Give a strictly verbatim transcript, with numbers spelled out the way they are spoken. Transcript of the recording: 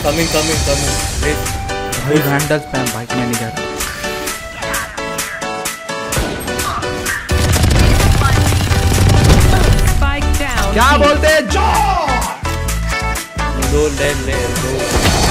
Coming coming coming wait भाई vandal spam भाई मैं नहीं जा रहा। Spike down. क्या बोलते हैं जो दो ले ले दो